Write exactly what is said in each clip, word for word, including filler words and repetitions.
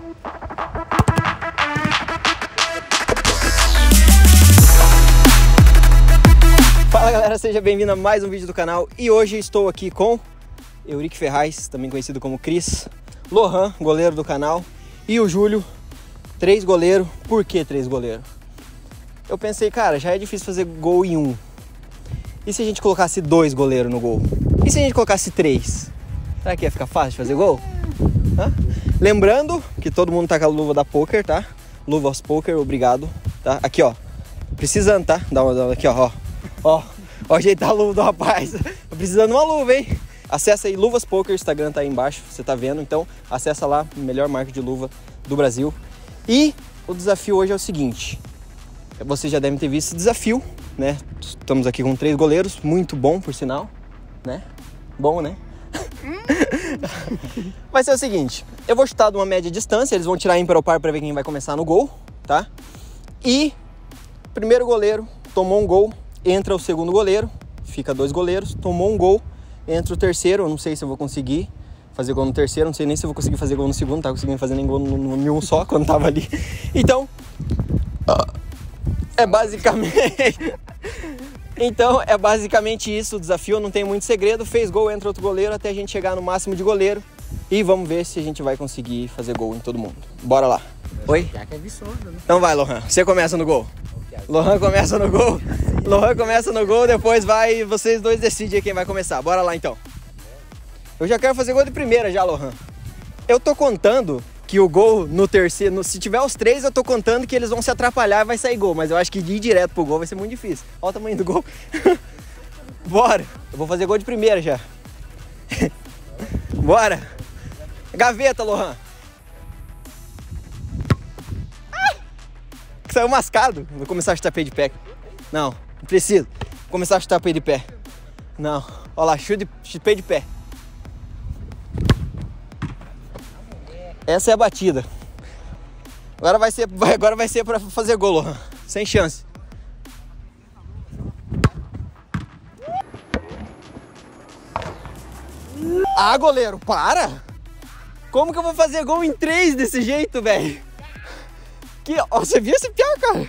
Fala galera, seja bem-vindo a mais um vídeo do canal. E hoje estou aqui com Eurique Ferraz, também conhecido como Cris, Lohan, goleiro do canal, e o Júlio, três goleiro. Por que três goleiro? Eu pensei, cara, já é difícil fazer gol em um. E se a gente colocasse dois goleiros no gol? E se a gente colocasse três? Será que ia ficar fácil de fazer gol? Hã? Lembrando que todo mundo tá com a luva da Poker, tá? Luvas Poker, obrigado, tá? Aqui, ó. Precisando, tá? Dá uma, dá uma aqui, ó, ó. Ó, ó, ajeitar a luva do rapaz. Tô precisando de uma luva, hein? Acessa aí Luvas Poker, o Instagram tá aí embaixo, você tá vendo. Então, acessa lá, melhor marca de luva do Brasil. E o desafio hoje é o seguinte. Vocês já devem ter visto esse desafio, né? Estamos aqui com três goleiros, muito bom, por sinal, né? Bom, né? Vai ser o seguinte, eu vou chutar de uma média distância, eles vão tirar ímpar ou par para ver quem vai começar no gol, tá? E primeiro goleiro tomou um gol, entra o segundo goleiro, fica dois goleiros, tomou um gol, entra o terceiro, eu não sei se eu vou conseguir fazer gol no terceiro, não sei nem se eu vou conseguir fazer gol no segundo, não tava conseguindo fazer nem gol no, no, no um só quando tava ali. Então, é basicamente... Então, é basicamente isso o desafio, não tem muito segredo. Fez gol, entra outro goleiro, até a gente chegar no máximo de goleiro. E vamos ver se a gente vai conseguir fazer gol em todo mundo. Bora lá. Oi? Então vai, Lohan. Você começa no gol. Lohan começa no gol. Lohan começa no gol, depois vai... Vocês dois decidem quem vai começar. Bora lá, então. Eu já quero fazer gol de primeira já, Lohan. Eu tô contando que o gol no terceiro... No, se tiver os três, eu tô contando que eles vão se atrapalhar e vai sair gol. Mas eu acho que de ir direto pro gol vai ser muito difícil. Olha o tamanho do gol. Bora. Eu vou fazer gol de primeira já. Bora. Gaveta, Lohan. Ah! Saiu mascado. Vou começar a chutar pé de pé. Não, não preciso. Vou começar a chutar pé de pé. Não. Olha lá, chute de pé de pé. Essa é a batida. Agora vai ser, agora vai ser para fazer gol, Lohan. Sem chance. Ah, goleiro, para! Como que eu vou fazer gol em três desse jeito, velho? Que, ó, você viu esse pior, cara?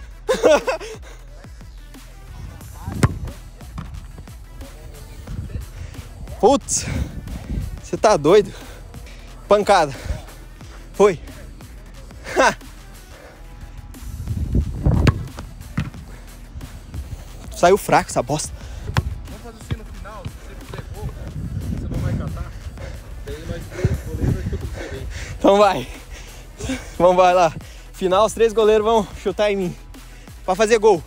Putz, você tá doido? Pancada. Foi. Saiu fraco essa bosta. Vamos fazer assim no final, se você fizer gol, você não vai catar. Tem mais três goleiros que eu tô diferente. Então vai. Vamos vai lá. Final, os três goleiros vão chutar em mim. Pra fazer gol.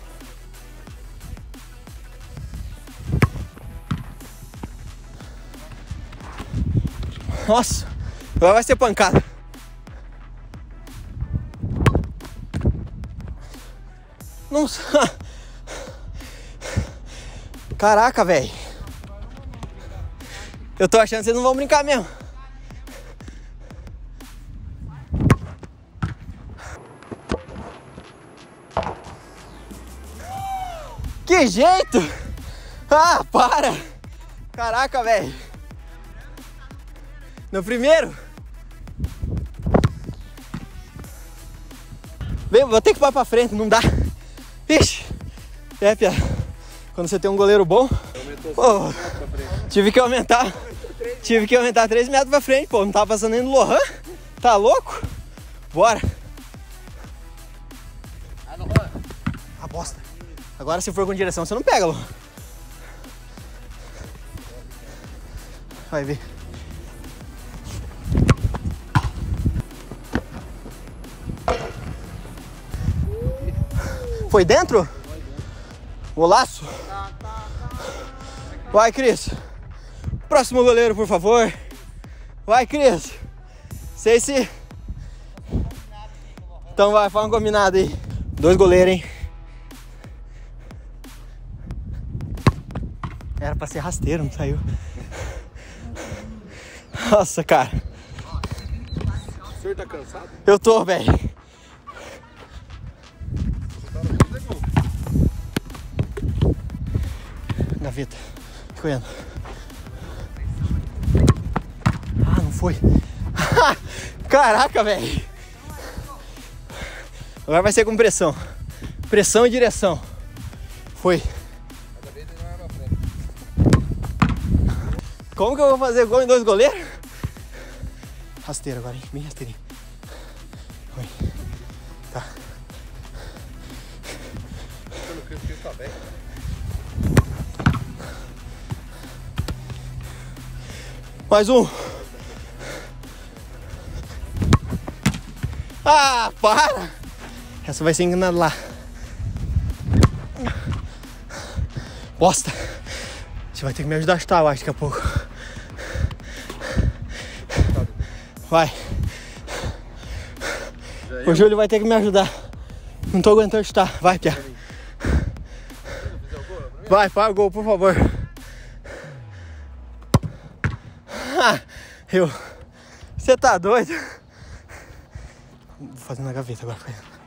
Nossa, agora vai ser pancada. Nossa. Caraca, velho. Eu tô achando que vocês não vão brincar mesmo. Que jeito! Ah, para! Caraca, velho. No primeiro. Vem, vou ter que ir pra frente, não dá. Ixi. É, pia. Quando você tem um goleiro bom, pô, tive que aumentar. Tive que aumentar três metros pra frente, pô. Não tava passando nem no Lohan. Tá louco? Bora. Ah, bosta. Agora se for com direção, você não pega, Lohan. Vai ver. Foi dentro? Golaço? Vai, Cris. Próximo goleiro, por favor. Vai, Cris. Sei se... Então vai, fala um combinado aí. Dois goleiros, hein? Era pra ser rasteiro, não saiu. Nossa, cara. O senhor tá cansado? Eu tô, velho. Gaveta. Fica olhando. Ah, não foi. Caraca, velho. Agora vai ser com pressão. Pressão e direção. Foi. Cada vez ele vai pra frente. Como que eu vou fazer gol em dois goleiros? Rasteiro agora, hein? Bem rasteirinho. Oi. Tá. Pelo que o Cris tá bem. Mais um. Ah, para! Essa vai ser enganada lá. Bosta! Você vai ter que me ajudar a chutar, eu acho, daqui a pouco. Vai. O Júlio vai ter que me ajudar. Não tô aguentando chutar. Vai, Pia. Vai, para o gol, por favor. Ah, eu. Você tá doido? Vou fazer na gaveta agora.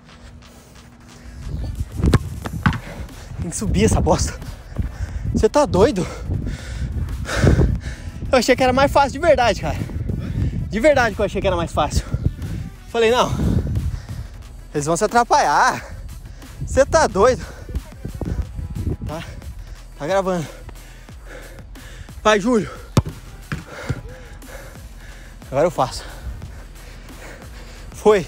Tem que subir essa bosta. Você tá doido? Eu achei que era mais fácil de verdade, cara. De verdade que eu achei que era mais fácil. Falei, não. Eles vão se atrapalhar. Você tá doido? Tá? Tá gravando. Vai, Júlio. Agora eu faço. Foi.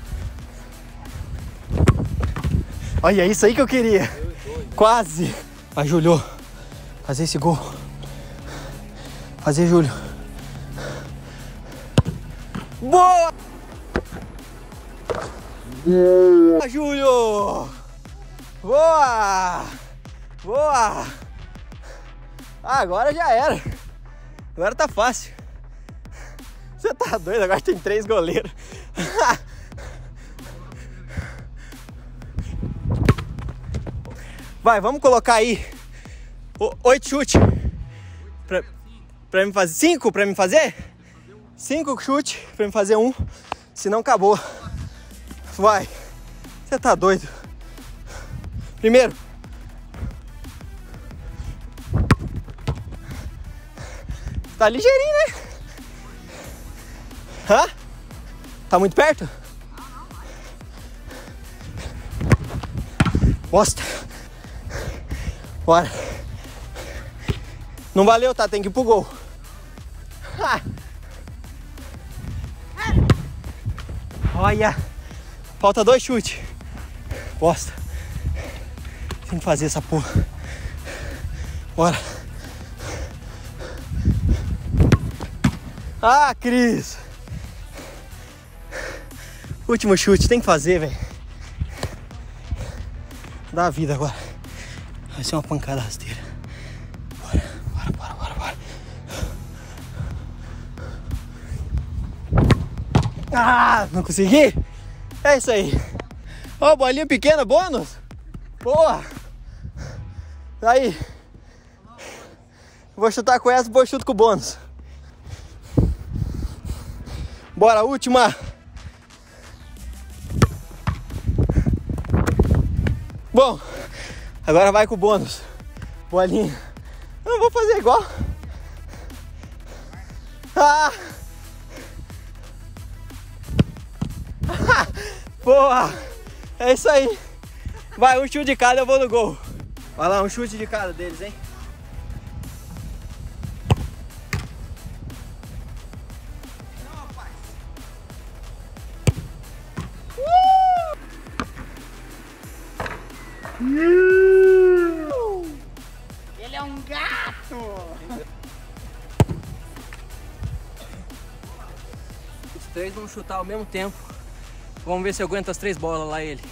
Olha, isso aí que eu queria. Quase. Vai, Júlio. Fazer esse gol. Fazer, Júlio. Boa! Boa, Júlio! Boa! Boa! Ah, agora já era. Agora tá fácil. Você tá doido? Agora tem três goleiros. Vai, vamos colocar aí oito chutes pra, pra me fazer. Cinco pra me fazer? Cinco chutes pra me fazer um. Senão acabou. Vai. Você tá doido? Primeiro. Tá ligeirinho, né? Hã? Tá muito perto? Bosta. Bora. Não valeu, tá? Tem que ir pro gol. Ah. Olha. Falta dois chutes. Bosta. Tem que fazer essa porra. Bora. Ah, Cris. Último chute, tem que fazer, velho. Dá a vida agora. Vai ser uma pancada rasteira. Bora, bora, bora, bora, bora. Ah, não consegui? É isso aí. Ó, oh, bolinha pequena, bônus. Boa. Aí. Vou chutar com essa, depois chuto com o bônus. Bora, última. Bom, agora vai com o bônus. Bolinha. Eu não vou fazer igual. Ah! Boa! É isso aí. Vai, um chute de cada, eu vou no gol. Vai lá, um chute de cada deles, hein? Ele é um gato! Os três vão chutar ao mesmo tempo. Vamos ver se eu aguento as três bolas lá, ele.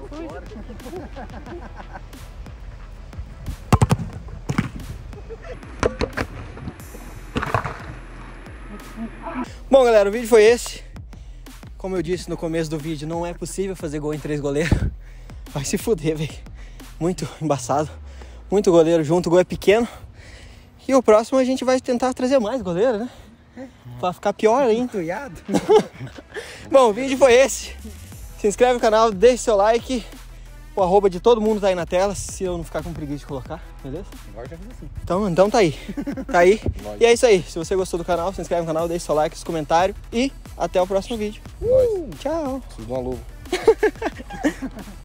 Bom, galera, o vídeo foi esse. Como eu disse no começo do vídeo, não é possível fazer gol em três goleiros. Vai se fuder, velho. Muito embaçado. Muito goleiro junto, o gol é pequeno. E o próximo a gente vai tentar trazer mais goleiro, né? Pra ficar pior ainda. Bom, o vídeo foi esse. Se inscreve no canal, deixe seu like. O arroba de todo mundo tá aí na tela, se eu não ficar com preguiça de colocar, beleza? Agora já fiz assim. Então, então tá aí. Tá aí. E é isso aí. Se você gostou do canal, se inscreve no canal, deixe seu like, seu comentário e Até o próximo vídeo. Nós. Uh, tchau. Preciso de uma luva.